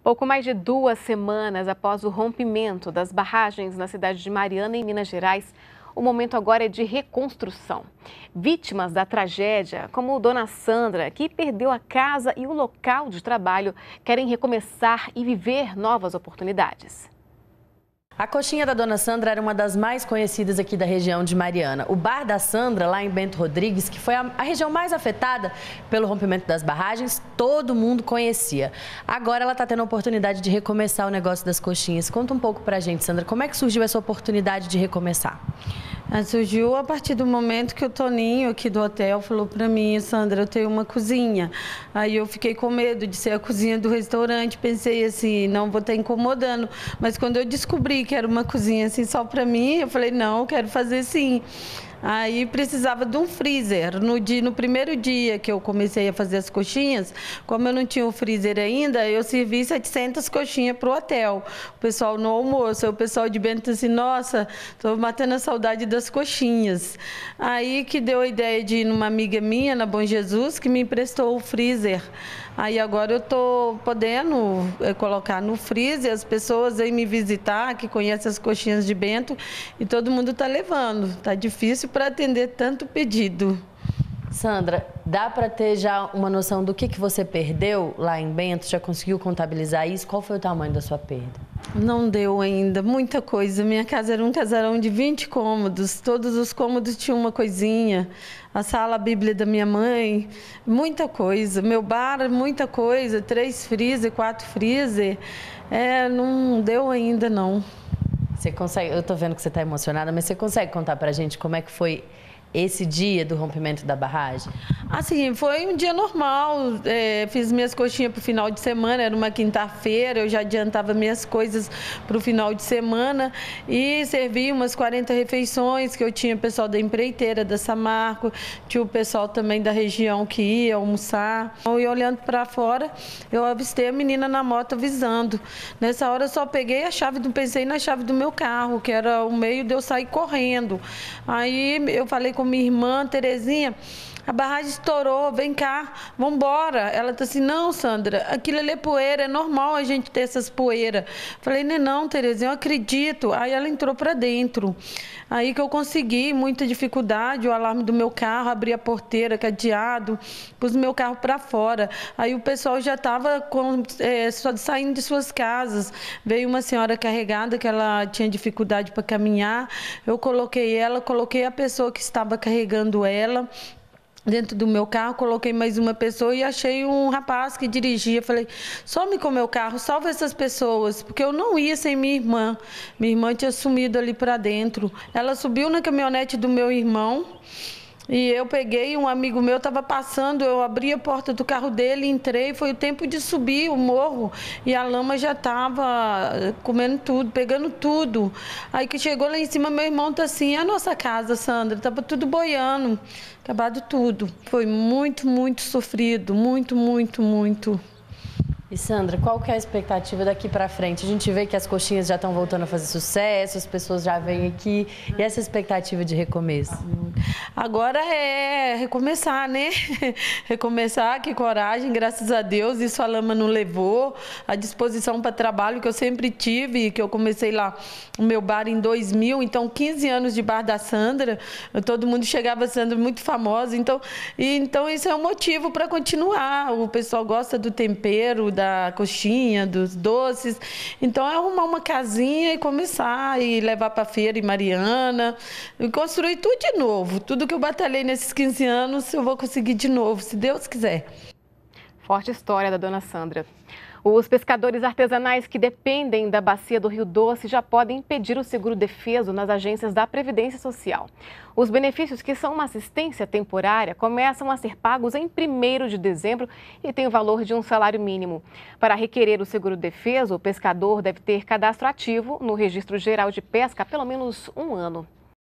Pouco mais de 2 semanas após o rompimento das barragens na cidade de Mariana, em Minas Gerais, o momento agora é de reconstrução. Vítimas da tragédia, como Dona Sandra, que perdeu a casa e o local de trabalho, querem recomeçar e viver novas oportunidades. A coxinha da Dona Sandra era uma das mais conhecidas aqui da região de Mariana. O Bar da Sandra, lá em Bento Rodrigues, que foi a região mais afetada pelo rompimento das barragens, todo mundo conhecia. Agora ela está tendo a oportunidade de recomeçar o negócio das coxinhas. Conta um pouco pra gente, Sandra, como é que surgiu essa oportunidade de recomeçar? Surgiu a partir do momento que o Toninho aqui do hotel falou para mim: Sandra, eu tenho uma cozinha. Aí eu fiquei com medo de ser a cozinha do restaurante, pensei assim, não vou estar incomodando. Mas quando eu descobri que era uma cozinha assim só para mim, eu falei, não, eu quero fazer sim. Aí precisava de um freezer. No primeiro dia que eu comecei a fazer as coxinhas, como eu não tinha o freezer ainda, eu servi 700 coxinhas para o hotel. O pessoal no almoço, o pessoal de Bento disse assim, nossa, estou matando a saudade das coxinhas. Aí que deu a ideia de ir numa amiga minha, na Bom Jesus, que me emprestou o freezer. Aí agora eu estou podendo colocar no freezer, as pessoas vêm me visitar, que conhecem as coxinhas de Bento, e todo mundo está levando. Está difícil para atender tanto pedido. Sandra, dá para ter já uma noção do que você perdeu lá em Bento? Já conseguiu contabilizar isso? Qual foi o tamanho da sua perda? Não deu ainda, muita coisa. Minha casa era um casarão de 20 cômodos, todos os cômodos tinham uma coisinha. A sala, a Bíblia da minha mãe, muita coisa. Meu bar, muita coisa, 3 freezer, 4 freezer. Não deu ainda, não. Você consegue, eu tô vendo que você está emocionada, mas você consegue contar pra gente como é que foi esse dia do rompimento da barragem? Assim, foi um dia normal, fiz minhas coxinhas para o final de semana, era uma quinta-feira, eu já adiantava minhas coisas para o final de semana e servi umas 40 refeições, que eu tinha pessoal da empreiteira, da Samarco, tinha o pessoal também da região que ia almoçar. E olhando para fora, eu avistei a menina na moto avisando. Nessa hora eu só peguei a chave, pensei na chave do meu carro, que era o meio de eu sair correndo. Aí eu falei com minha irmã, Terezinha, a barragem estourou, vem cá, vamos embora. Ela disse assim, não, Sandra, aquilo ali é poeira, é normal a gente ter essas poeiras. Falei, não, Terezinha, eu acredito. Aí ela entrou para dentro. Aí que eu consegui, muita dificuldade, o alarme do meu carro, abri a porteira, cadeado, pus o meu carro para fora. Aí o pessoal já estava só saindo de suas casas. Veio uma senhora carregada, que ela tinha dificuldade para caminhar. Eu coloquei ela, coloquei a pessoa que estava carregando ela dentro do meu carro, coloquei mais uma pessoa e achei um rapaz que dirigia. Falei, some com o meu carro, salva essas pessoas, porque eu não ia sem minha irmã. Minha irmã tinha sumido ali para dentro. Ela subiu na caminhonete do meu irmão e eu peguei, um amigo meu estava passando, eu abri a porta do carro dele, entrei, foi o tempo de subir o morro e a lama já estava comendo tudo, pegando tudo. Aí que chegou lá em cima, meu irmão tá assim, a nossa casa, Sandra, estava tudo boiando, acabado tudo. Foi muito, muito sofrido, muito, muito, muito. E Sandra, qual que é a expectativa daqui para frente? A gente vê que as coxinhas já estão voltando a fazer sucesso, as pessoas já vêm aqui. E essa expectativa de recomeço? Agora é recomeçar, né? Recomeçar, que coragem, graças a Deus, isso a lama não levou. A disposição para trabalho que eu sempre tive, que eu comecei lá o meu bar em 2000, então 15 anos de Bar da Sandra, todo mundo chegava, Sandra, muito famosa, então isso é um motivo para continuar. O pessoal gosta do tempero, da coxinha, dos doces. Então é arrumar uma casinha e começar e levar para feira em Mariana e construir tudo de novo. Tudo que eu batalhei nesses 15 anos, eu vou conseguir de novo, se Deus quiser. Forte história da Dona Sandra. Os pescadores artesanais que dependem da bacia do Rio Doce já podem pedir o seguro-defeso nas agências da Previdência Social. Os benefícios, que são uma assistência temporária, começam a ser pagos em 1º de dezembro e têm o valor de um salário mínimo. Para requerer o seguro-defeso, o pescador deve ter cadastro ativo no Registro Geral de Pesca há pelo menos um ano.